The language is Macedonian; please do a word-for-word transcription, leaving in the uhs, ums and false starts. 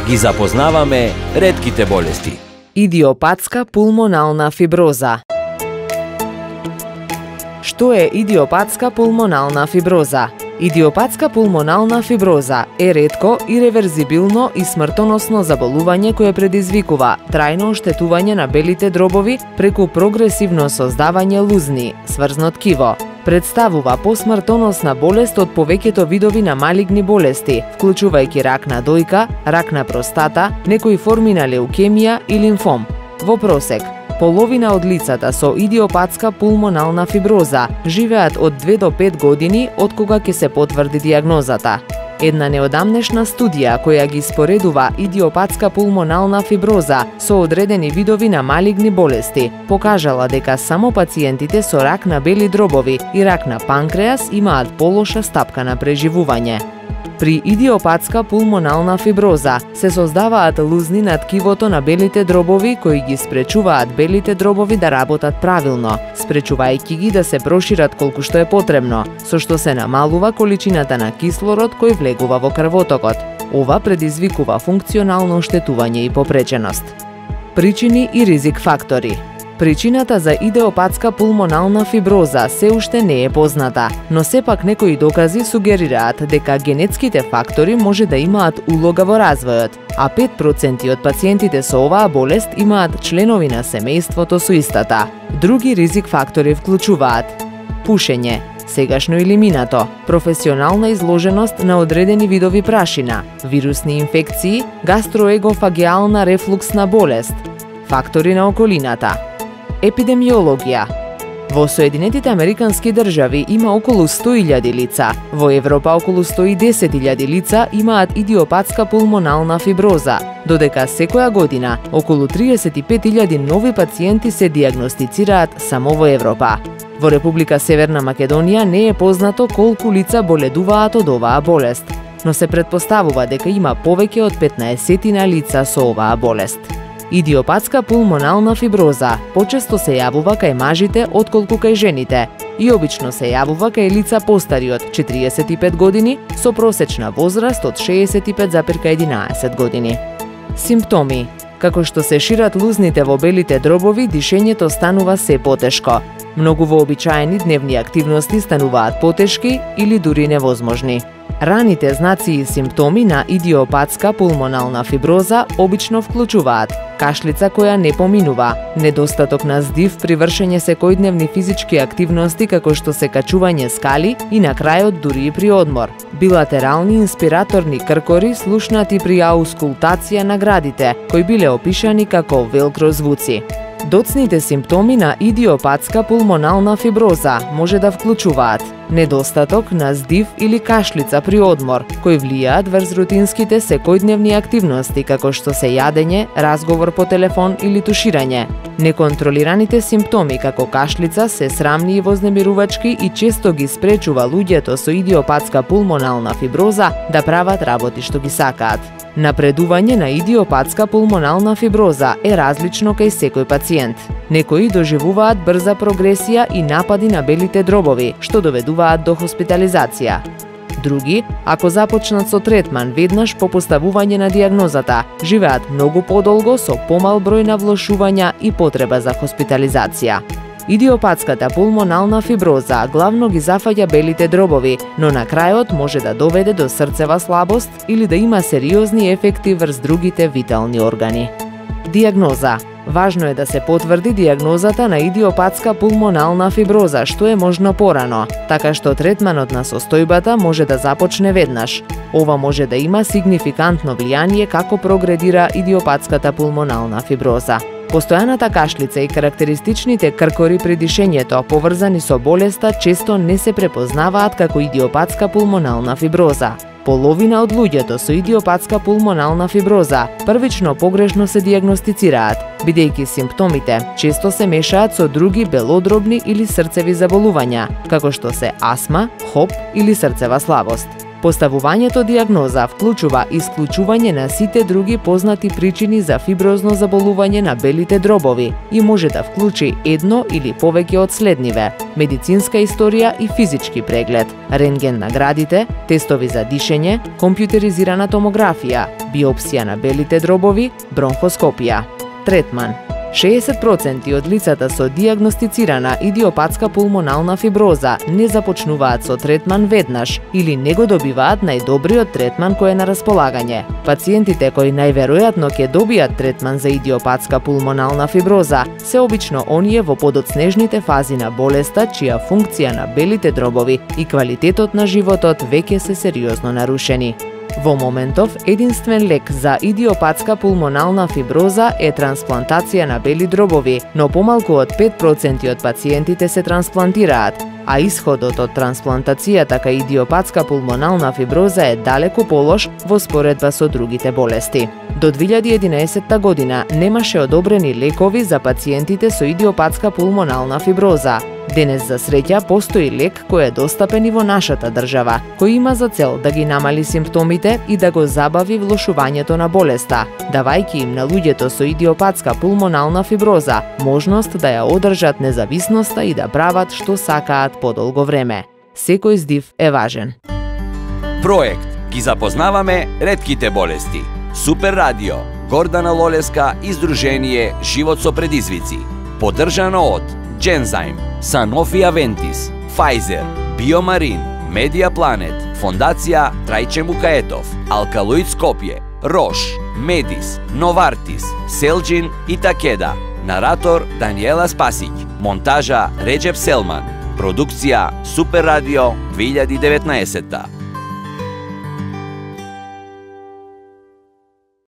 Ги запознаваме ретките болести. Идиопатска пулмонална фиброза. Што е идиопатска пулмонална фиброза? Идиопатска пулмонална фиброза е ретко, иреверзибилно и смртоносно заболување кое предизвикува трајно оштетување на белите дробови преку прогресивно создавање лузни, сврзно ткиво. Представува посмртоносна болест од повеќето видови на малигни болести, вклучувајќи рак на дојка, рак на простата, некои форми на леукемија и лимфом. Во просек, половина од лицата со идиопатска пулмонална фиброза живеат од две до пет години од кога ќе се потврди диагнозата. Една неодамнешна студија која ги споредува идиопатска пулмонална фиброза со одредени видови на малигни болести покажала дека само пациентите со рак на бели дробови и рак на панкреас имаат полоша стапка на преживување. При идиопатска пулмонална фиброза се создаваат лузни на ткивото на белите дробови кои ги спречуваат белите дробови да работат правилно, спречувајќи ги да се прошират колку што е потребно, со што се намалува количината на кислород кој влегува во крвотокот. Ова предизвикува функционално оштетување и попреченост. Причини и ризик фактори. Причината за идиопатска пулмонална фиброза се уште не е позната, но сепак некои докази сугерираат дека генетските фактори може да имаат улога во развојот, а пет проценти од пациентите со оваа болест имаат членови на семејството со истата. Други ризик фактори вклучуваат пушење, сегашно или минато, професионална изложеност на одредени видови прашина, вирусни инфекции, гастроегофагеална рефлуксна болест, фактори на околината. Епидемиологија. Во Соединетите Американски држави има околу сто илјади лица, во Европа околу сто и десет илјади лица имаат идиопатска пулмонална фиброза, додека секоја година околу триесет и пет илјади нови пациенти се диагностицираат само во Европа. Во Република Северна Македонија не е познато колку лица боледуваат од оваа болест, но се претпоставува дека има повеќе од петнаесетина лица со оваа болест. Идиопатска пулмонална фиброза почесто се јавува кај мажите отколку кај жените и обично се јавува кај лица постари од четириесет и пет години со просечна возраст од шеесет и пет зарез единаесет години. Симптоми. Како што се шират лузните во белите дробови, дишењето станува се потешко. Многу вообичаени дневни активности стануваат потешки или дури невозможни. Раните знаци и симптоми на идиопатска пулмонална фиброза обично вклучуваат кашлица која не поминува, недостаток на здив при вршење секојдневни физички активности како што се качување скали и на крајот дури и при одмор, билатерални инспираторни кркори слушнати при аускултација на градите, кои биле опишани како велкро звуци. Доцните симптоми на идиопатска пулмонална фиброза може да вклучуваат недостаток на здив или кашлица при одмор, кои влијаат врз рутинските секојдневни активности како што се јадење, разговор по телефон или туширање. Неконтролираните симптоми како кашлица се срамни и вознемирувачки и често ги спречува луѓето со идиопатска пулмонална фиброза да прават работи што ги сакаат. Напредување на идиопатска пулмонална фиброза е различно кај секој пациент. Некои доживуваат брза прогресија и напади на белите дробови, што доведуваат до хоспитализација. Други, ако започнат со третман веднаш по поставување на диагнозата, живеат многу подолго со помал број на влошувања и потреба за хоспитализација. Идиопатската пулмонална фиброза главно ги зафаќа белите дробови, но на крајот може да доведе до срцева слабост или да има сериозни ефекти врз другите витални органи. Диагноза. Важно е да се потврди диагнозата на идиопатска пулмонална фиброза што е можно порано, така што третманот на состојбата може да започне веднаш. Ова може да има сигнификантно влијание како прогредира идиопатската пулмонална фиброза. Постојаната кашлица и карактеристичните кркори при дишењето поврзани со болеста често не се препознаваат како идиопатска пулмонална фиброза. Половина од луѓето со идиопатска пулмонална фиброза првично погрешно се диагностицираат, бидејќи симптомите често се мешаат со други белодробни или срцеви заболувања, како што се астма, хоп или срцева слабост. Поставувањето диагноза вклучува исклучување на сите други познати причини за фиброзно заболување на белите дробови и може да вклучи едно или повеќе од следниве: медицинска историја и физички преглед, рентген на градите, тестови за дишење, компјутеризирана томографија, биопсија на белите дробови, бронхоскопија. Третман. шеесет проценти од лицата со дијагностицирана идиопатска пулмонална фиброза не започнуваат со третман веднаш или не го добиваат најдобриот третман кој е на располагање. Пациентите кои најверојатно ќе добијат третман за идиопатска пулмонална фиброза се обично оние во подоцнежните фази на болеста чија функција на белите дробови и квалитетот на животот веќе се сериозно нарушени. Во моментов, единствен лек за идиопатска пулмонална фиброза е трансплантација на бели дробови, но помалку од пет проценти од пациентите се трансплантираат, а исходот од трансплантацијата кај идиопатска пулмонална фиброза е далеку полош во споредба со другите болести. До две илјади и единаесетта година немаше одобрени лекови за пациентите со идиопатска пулмонална фиброза. Денес, за среќа, постои лек кој е достапен и во нашата држава, кој има за цел да ги намали симптомите и да го забави влошувањето на болеста, давајќи им на луѓето со идиопатска пулмонална фиброза можност да ја одржат независноста и да прават што сакаат подолго време. Секој здив е важен. Проект ги запознаваме ретките болести. Супер радио, Гордана Лолеска и Здружение Живот со предизвици. Поддржано од Genzyme, Sanofi Aventis, Pfizer, Biomarin, Media Planet, Фондација Трајче Мукаетов, Алкалоид Скопје, Рош, Медис, Новартис, Селџин и Такеда. Наратор Даниела Спасиќ, монтажа Реджеп Селман. Продукција Супер радио две илјади и деветнаесетта.